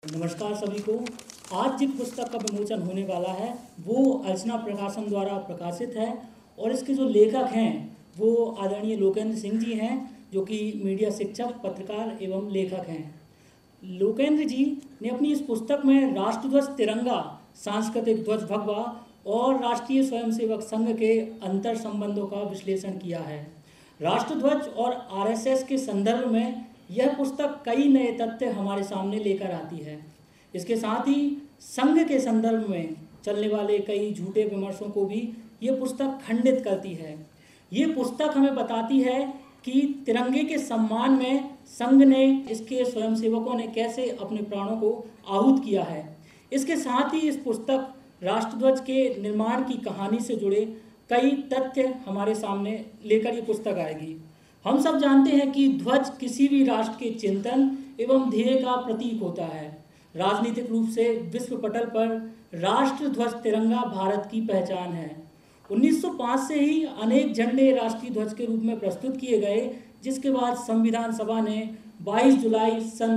नमस्कार सभी को। आज जिस पुस्तक का विमोचन होने वाला है वो अर्चना प्रकाशन द्वारा प्रकाशित है और इसके जो लेखक हैं वो आदरणीय लोकेंद्र सिंह जी हैं, जो कि मीडिया शिक्षक, पत्रकार एवं लेखक हैं। लोकेंद्र जी ने अपनी इस पुस्तक में राष्ट्रध्वज तिरंगा, सांस्कृतिक ध्वज भगवा और राष्ट्रीय स्वयंसेवक संघ के अंतर संबंधों का विश्लेषण किया है। राष्ट्रध्वज और आरएसएस के संदर्भ में यह पुस्तक कई नए तथ्य हमारे सामने लेकर आती है। इसके साथ ही संघ के संदर्भ में चलने वाले कई झूठे विमर्शों को भी ये पुस्तक खंडित करती है। ये पुस्तक हमें बताती है कि तिरंगे के सम्मान में संघ ने, इसके स्वयंसेवकों ने कैसे अपने प्राणों को आहूत किया है। इसके साथ ही इस पुस्तक राष्ट्रध्वज के निर्माण की कहानी से जुड़े कई तथ्य हमारे सामने लेकर ये पुस्तक आएगी। हम सब जानते हैं कि ध्वज किसी भी राष्ट्र के चिंतन एवं ध्येय का प्रतीक होता है। राजनीतिक रूप से विश्व पटल पर राष्ट्र ध्वज तिरंगा भारत की पहचान है। 1905 से ही अनेक झंडे राष्ट्रीय ध्वज के रूप में प्रस्तुत किए गए, जिसके बाद संविधान सभा ने 22 जुलाई सन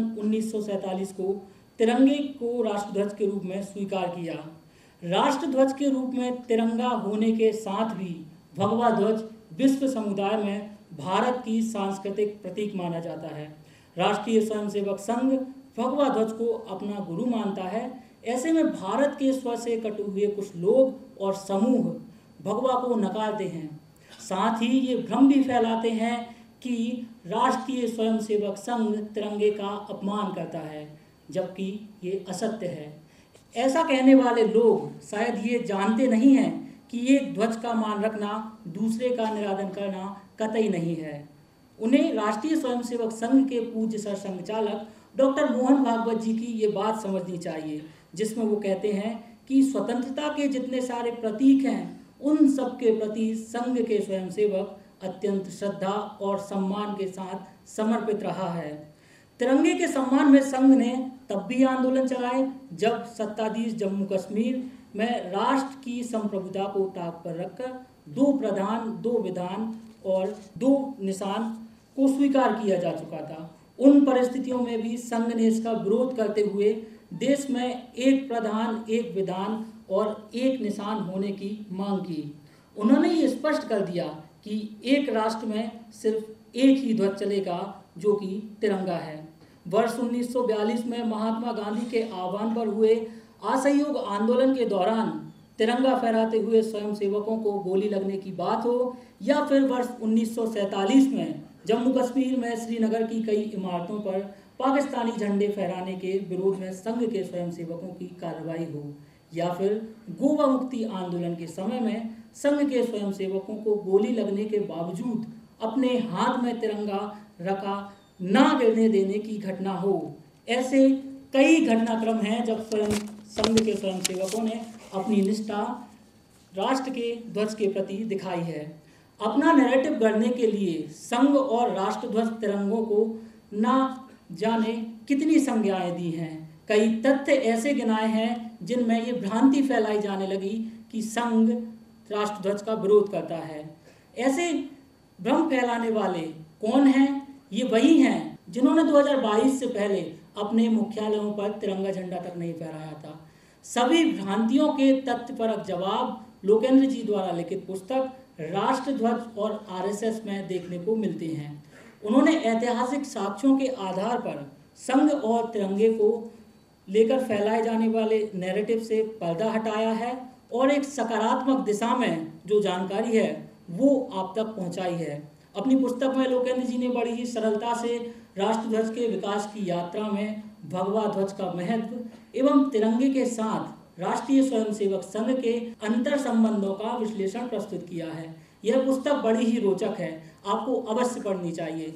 1947 को तिरंगे को राष्ट्रध्वज के रूप में स्वीकार किया। राष्ट्रध्वज के रूप में तिरंगा होने के साथ भी भगवा ध्वज विश्व समुदाय में भारत की सांस्कृतिक प्रतीक माना जाता है। राष्ट्रीय स्वयंसेवक संघ भगवा ध्वज को अपना गुरु मानता है। ऐसे में भारत के स्व से कटे हुए कुछ लोग और समूह भगवा को नकारते हैं। साथ ही ये भ्रम भी फैलाते हैं कि राष्ट्रीय स्वयंसेवक संघ तिरंगे का अपमान करता है, जबकि ये असत्य है। ऐसा कहने वाले लोग शायद ये जानते नहीं हैं कि ये ध्वज का मान रखना, दूसरे का निरादन करना कतई नहीं है। उन्हें राष्ट्रीय स्वयंसेवक संघ के पूज्य सर संघचालक डॉक्टर मोहन भागवत जी की ये बात समझनी चाहिए, जिसमें वो कहते हैं कि स्वतंत्रता के जितने सारे प्रतीक हैं उन सब के प्रति संघ के स्वयंसेवक अत्यंत श्रद्धा और सम्मान के साथ समर्पित रहा है। तिरंगे के सम्मान में संघ ने तब भी आंदोलन चलाए जब सत्ताधीश जम्मू कश्मीर में राष्ट्र की संप्रभुता को ताक पर रखकर 2 प्रधान, 2 विधान और 2 निशान को स्वीकार किया जा चुका था। उन परिस्थितियों में भी संघ ने इसका विरोध करते हुए देश में 1 प्रधान, 1 विधान और 1 निशान होने की मांग की। उन्होंने ये स्पष्ट कर दिया कि एक राष्ट्र में सिर्फ एक ही ध्वज चलेगा, जो कि तिरंगा है। वर्ष 1942 में महात्मा गांधी के आह्वान पर हुए असहयोग आंदोलन के दौरान तिरंगा फहराते हुए स्वयंसेवकों को गोली लगने की बात हो, या फिर वर्ष 1947 में जम्मू कश्मीर में श्रीनगर की कई इमारतों पर पाकिस्तानी झंडे फहराने के विरोध में संघ के स्वयंसेवकों की कार्रवाई हो, या फिर गोवा मुक्ति आंदोलन के समय में संघ के स्वयंसेवकों को गोली लगने के बावजूद अपने हाथ में तिरंगा रखा ना गिरने देने की घटना हो। ऐसे कई घटनाक्रम हैं जब संघ के स्वयंसेवकों ने अपनी निष्ठा राष्ट्र के ध्वज के प्रति दिखाई है। अपना नैरेटिव गढ़ने के लिए संघ और राष्ट्रध्वज तिरंगों को ना जाने कितनी संज्ञाएं दी हैं। कई तथ्य ऐसे गिनाए हैं जिनमें ये भ्रांति फैलाई जाने लगी कि संघ राष्ट्रध्वज का विरोध करता है। ऐसे भ्रम फैलाने वाले कौन हैं? ये वही हैं जिन्होंने 2022 से पहले अपने मुख्यालयों पर तिरंगा झंडा तक नहीं फहराया था। सभी भ्रांतियों के तथ्यपरक जवाब लोकेंद्र जी द्वारा लिखित पुस्तक राष्ट्रध्वज और आरएसएस में देखने को मिलते हैं। उन्होंने ऐतिहासिक साक्ष्यों के आधार पर संघ और तिरंगे को लेकर फैलाए जाने वाले नैरेटिव से पर्दा हटाया है और एक सकारात्मक दिशा में जो जानकारी है वो आप तक पहुंचाई है। अपनी पुस्तक में लोकेंद्र जी ने बड़ी ही सरलता से राष्ट्रध्वज के विकास की यात्रा में भगवा ध्वज का महत्व एवं तिरंगे के साथ राष्ट्रीय स्वयंसेवक संघ के अंतर संबंधों का विश्लेषण प्रस्तुत किया है। यह पुस्तक बड़ी ही रोचक है, आपको अवश्य पढ़नी चाहिए।